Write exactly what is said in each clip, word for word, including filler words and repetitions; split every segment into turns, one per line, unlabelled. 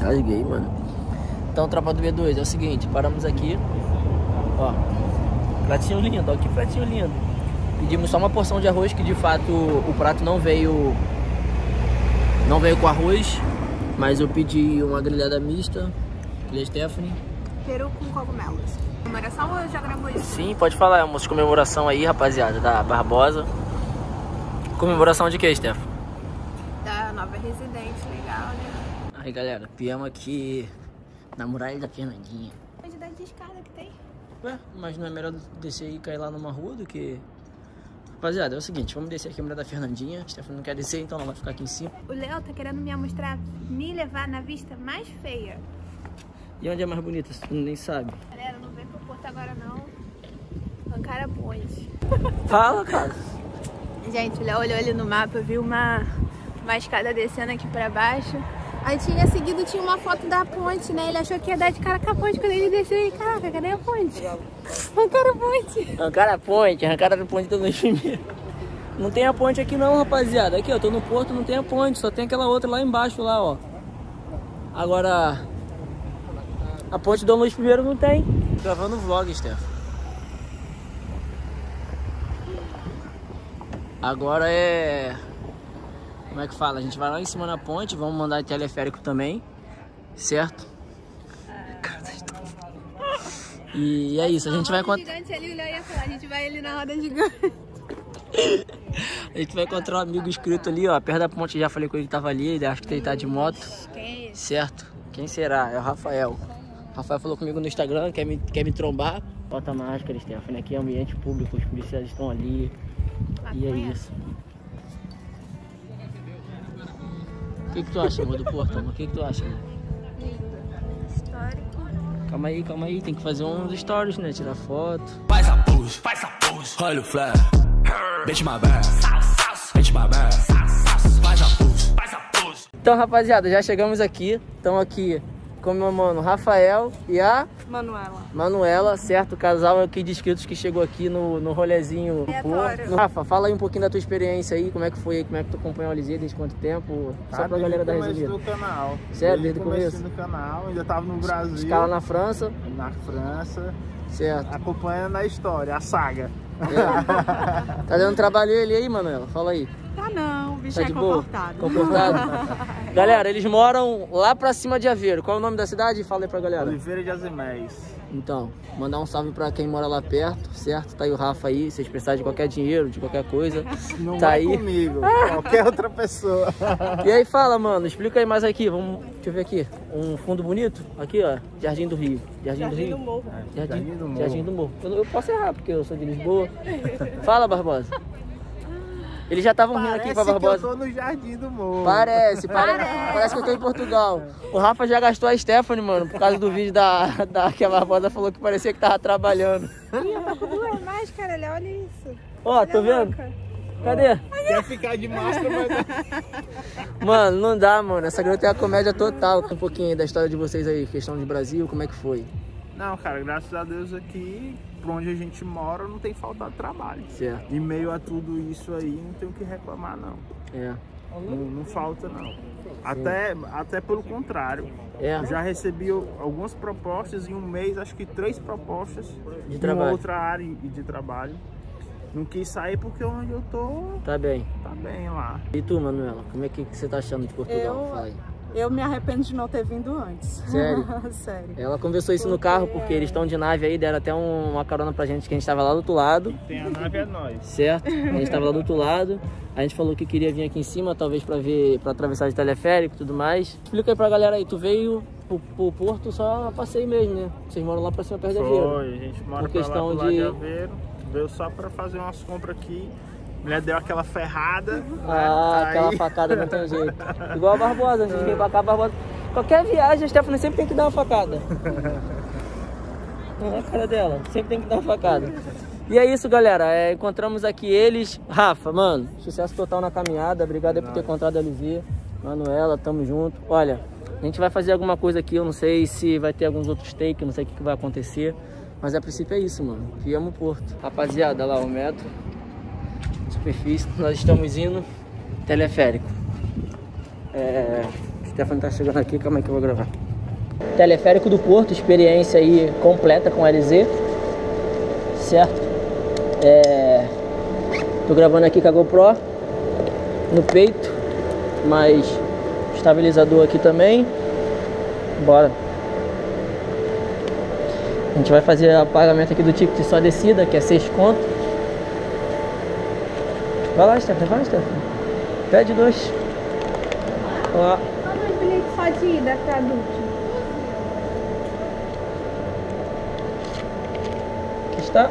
Rasguei, mano. Então, tropa do B dois, é o seguinte, paramos aqui. Ó, pratinho lindo, ó, que pratinho lindo. Pedimos só uma porção de arroz, que de fato o prato não veio Não veio com arroz. Mas eu pedi uma grelhada mista. Filha Stephanie.
Peru com cogumelos. Comemoração ou já gravou isso?
Sim, pode falar, é uma comemoração aí, rapaziada, da Barbosa. Comemoração de que, Steph?
Da nova residente, legal, né?
Aí, galera, piamos aqui na muralha da Fernandinha.
Quantidade de escada que tem.
Ué, mas não é melhor descer e cair lá numa rua do que... Rapaziada, é o seguinte, vamos descer aqui a muralha da Fernandinha. Steph não quer descer, então ela vai ficar aqui em cima.
O Léo tá querendo me mostrar, me levar na vista mais feia.
E onde é mais bonita, tu nem sabe?
Galera, não vem pro Porto agora não. Ancara Ponte.
Fala, cara.
Gente, o Léo olhou ali no mapa, viu uma, uma escada descendo aqui pra baixo. Aí tinha seguido, tinha uma foto da ponte, né? Ele achou que ia dar de cara com a ponte quando ele desceu. E caraca, cadê a ponte? Ancara a ponte.
Ancara a ponte, Ancara a ponte todo primeiro. Não tem a ponte aqui não, rapaziada. Aqui, ó, tô no Porto, não tem a ponte. Só tem aquela outra lá embaixo, lá, ó. Agora, a ponte Dom Luís primeiro não tem. Gravando vlog, Steph. Agora é... Como é que fala? A gente vai lá em cima na ponte, vamos mandar de teleférico também, certo? E é isso, a gente vai encontrar...
Gigante ali, o Léo ia falar, a gente vai ali na roda gigante.
A gente vai encontrar um amigo inscrito ali, ó, perto da ponte, já falei com ele que tava ali, ele acha que ele tá de moto.
Quem é esse?
Certo? Quem será? É o Rafael. O Rafael falou comigo no Instagram, quer me, quer me trombar. Bota a máscara, Stephanie, aqui é ambiente público, os policiais estão ali. E é isso. O que que tu acha, amor, do Porto, amor? O que que tu acha, amor?
Histórico.
Calma aí, calma aí, tem que fazer uns stories, né? Tirar foto.
Faz a pose, faz a pose. Olha o flare. Bitch my bad. Bitch my bad. Faz a pose, faz a pose.
Então, rapaziada, já chegamos aqui. Estão aqui com o meu mano Rafael e a...
Manuela.
Manuela, certo? O casal aqui de inscritos que chegou aqui no, no rolezinho do Porto. Rafa, fala aí um pouquinho da tua experiência aí, como é que foi, como é que tu acompanhou a Lizia, desde quanto tempo? Só
Ah,
pra galera da Resumida.
Desde o começo do canal.
Sério,
desde,
desde o começo?
do canal, ainda tava no Brasil.
Escala na França.
Na França.
Certo.
Acompanhando a história, a saga.
É. Tá dando trabalho ele aí, Manuela? Fala aí.
Tá não, o bicho
Tá
é
de boa?
comportado.
Comportado? Galera, eles moram lá pra cima de Aveiro. Qual é o nome da cidade? Fala aí pra galera.
Oliveira de Azeméis.
Então, mandar um salve pra quem mora lá perto, certo? Tá aí o Rafa aí, se vocês precisarem de qualquer dinheiro, de qualquer coisa.
Não
tá
é
aí
comigo, qualquer outra pessoa.
E aí fala, mano, explica aí mais aqui, vamos, deixa eu ver aqui, um fundo bonito, aqui ó, Jardim do Rio. Jardim,
Jardim
do Rio.
do Morro.
É, Jardim,
Jardim do Morro.
Jardim do Morro. Eu, eu posso errar, porque eu sou de Lisboa. Fala, Barbosa. Eles já estavam rindo aqui pra Barbosa.
Que eu tô no Jardim do Morro.
Parece, pare... parece que eu tô em Portugal. O Rafa já gastou a Stephanie, mano, por causa do vídeo da, da que a Barbosa falou que parecia que tava trabalhando.
Ih, eu tô com duas máscaras, olha isso.
Ó,
Olha
tô
a
vendo?
boca.
Cadê?
Quer ficar de máscara, mas...
Mano, não dá, mano. Essa garota é a comédia total. Um pouquinho aí da história de vocês aí, questão de Brasil, como é que foi?
Não, cara, graças a Deus aqui, por onde a gente mora, não tem faltado trabalho.
Certo.
Em meio a tudo isso aí, não tem o que reclamar, não.
É.
Não, não falta, não. Até, até pelo contrário.
É.
Eu já recebi algumas propostas em um mês, acho que três propostas
De
em
trabalho.
outra área de trabalho. Não quis sair porque onde eu tô,
Tá bem.
tá bem lá.
E tu, Manuela, como é que você tá achando de Portugal?
Eu-
Fala aí.
Eu me arrependo de não ter vindo antes.
Sério?
Sério.
Ela conversou isso no carro porque eles estão de nave aí, deram até um- uma carona pra gente que a gente tava lá do outro lado,
Tem a nave é nós.
certo? A gente tava lá do outro lado. A gente falou que queria vir aqui em cima, talvez pra ver, pra atravessar de teleférico e tudo mais. Explica aí pra galera aí, tu veio pro, pro Porto só a passeio mesmo, né? Vocês moram lá pra cima perto de Aveiro.
Foi, a gente mora
Por
pra lá
questão
pro lado
de-
de Aveiro. Veio só pra fazer umas compras aqui. A mulher deu aquela ferrada.
Ah,
né?
aquela
Aí-
facada não tem jeito. Igual a Barbosa, antes de vir pra cá, a Barbosa. Qualquer viagem, a Stephanie sempre tem que dar uma facada. Não é a cara dela, sempre tem que dar uma facada. E é isso, galera. É, encontramos aqui eles. Rafa, mano, sucesso total na caminhada. Obrigado aí por ter encontrado a Lizia. Manuela, tamo junto. Olha, a gente vai fazer alguma coisa aqui. Eu não sei se vai ter alguns outros takes, não sei o que, que vai acontecer. Mas a princípio é isso, mano. Viemos Porto. Rapaziada, lá o metro. Superfície. Nós estamos indo teleférico. É... Stefano tá chegando aqui, calma aí que eu vou gravar. Teleférico do Porto, experiência aí completa com L Z. Certo? É... Tô gravando aqui com a GoPro no peito, mas estabilizador aqui também. Bora. A gente vai fazer o pagamento aqui do ticket só descida, que é seis conto. Vai lá, Stefano, vai, Stefano. Pede dois. Ó.
Olha os bilhetes só de ida pra adulto.
Aqui está.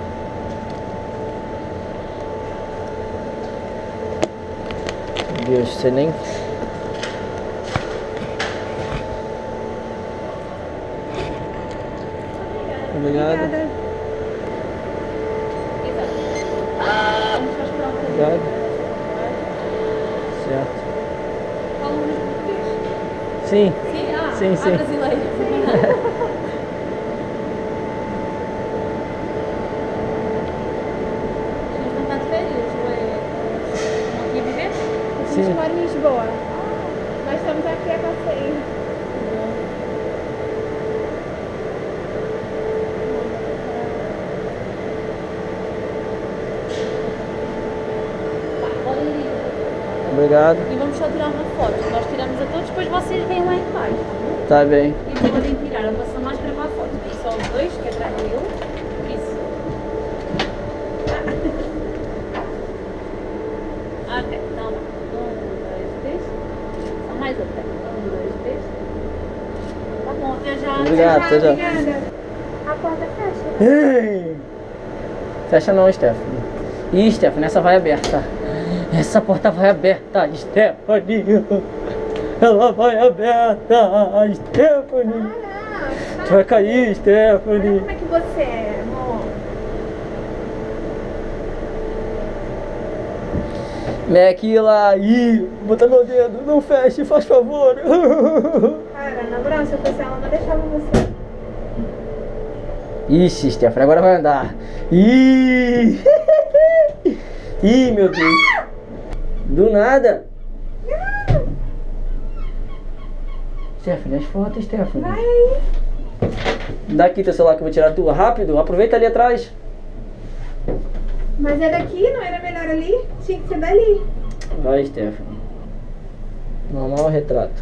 Meu Deus, você nem... Obrigado.
Obrigada.
Obrigado. Certo. Sim.
Sim, ah,
Sim, sim.
A brasileira. Não tá de férias, não aqui viver? A gente mora em Lisboa. Nós estamos aqui a passeio.
Obrigado.
E vamos só tirar uma foto. Nós tiramos a todos, depois vocês vêm lá em baixo.
Tá bem.
E podem tirar a vossa máscara para a foto. E só os dois, que é atrás dele. Isso. Ah, ok. Então, um, dois, três. Só mais outra. Um, dois, três. Tá bom, até já.
Obrigado, até já.
Obrigada. A porta fecha.
Ei. Fecha não, Stephanie. Ih, Stephanie, essa vai aberta. Essa porta vai aberta, Stephanie. Ela vai aberta, Stephanie.
Ah,
Tu vai cair, Stephanie.
como é que você é, amor?
Mac lá, ih, bota meu dedo, não feche, faz favor.
Cara, na moral, se eu fosse ela, não deixava você.
Ixi, Stephanie, agora vai andar. Ih, ih, meu Deus. Do nada. Stephanie, as fotos, Stephanie.
Vai aí.
Dá aqui teu celular que eu vou tirar a tua. Rápido, aproveita ali atrás.
Mas é daqui, não era melhor ali? Tinha que ser dali.
Vai, Stephanie. Normal retrato.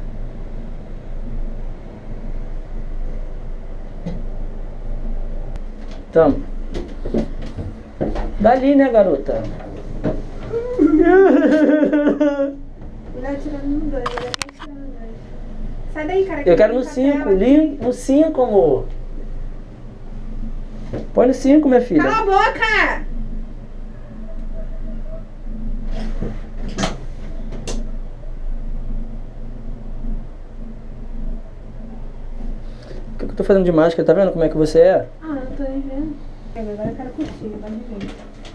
Tamo. Dali, né, garota?
Melhor tirando no dois, melhor tirando no dois. Sai daí, cara.
Eu quero no cinco, li no cinco, amor. Põe no cinco, minha filha.
Cala a boca!
O que eu tô fazendo de máscara? Tá vendo como é que você é?
Ah, não tô nem vendo. Agora eu quero curtir, pode ver.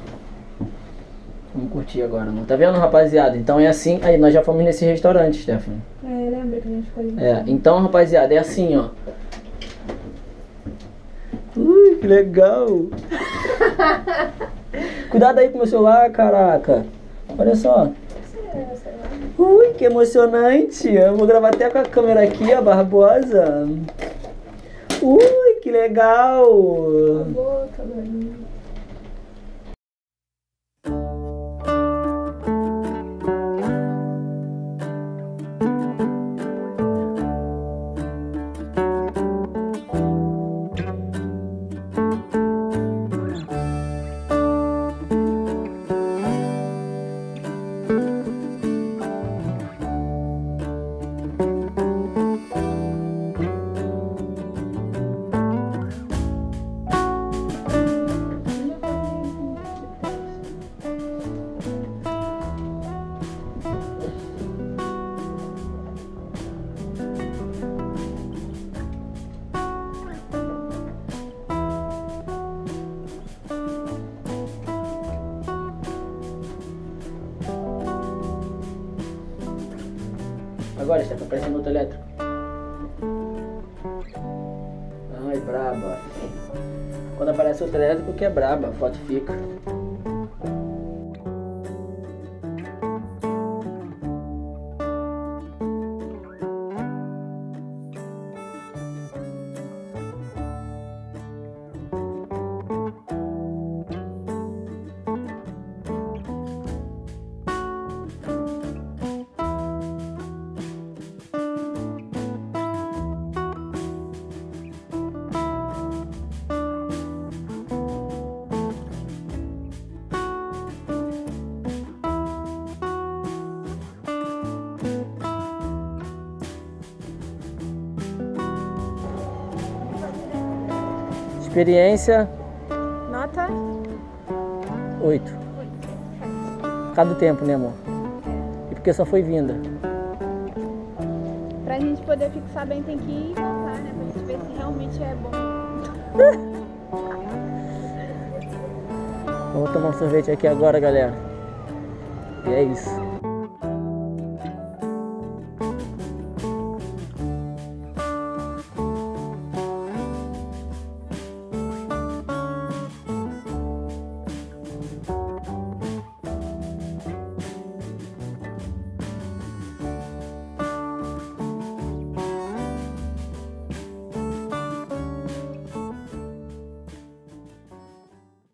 Vamos curtir agora, amor. Tá vendo, rapaziada? Então é assim. Aí, nós já fomos nesse restaurante, Stephanie.
É, lembra que a gente escolheu?
É, então, rapaziada, é assim, ó. Ui, que legal. Cuidado aí com o meu celular, caraca. Olha só. Ui, que emocionante. Eu vou gravar até com a câmera aqui, a Barbosa. Ui, que legal.
Boca, mano.
Agora está aparecendo outro elétrico. Ai, braba. Quando aparece outro elétrico que é braba, a foto fica. Experiência
Nota
oito. Por causa do tempo, né, amor? E porque só foi vinda.
pra gente poder fixar bem tem que ir e voltar, né? Pra gente ver se realmente é bom.
Eu vou tomar um sorvete aqui agora, galera. E é isso.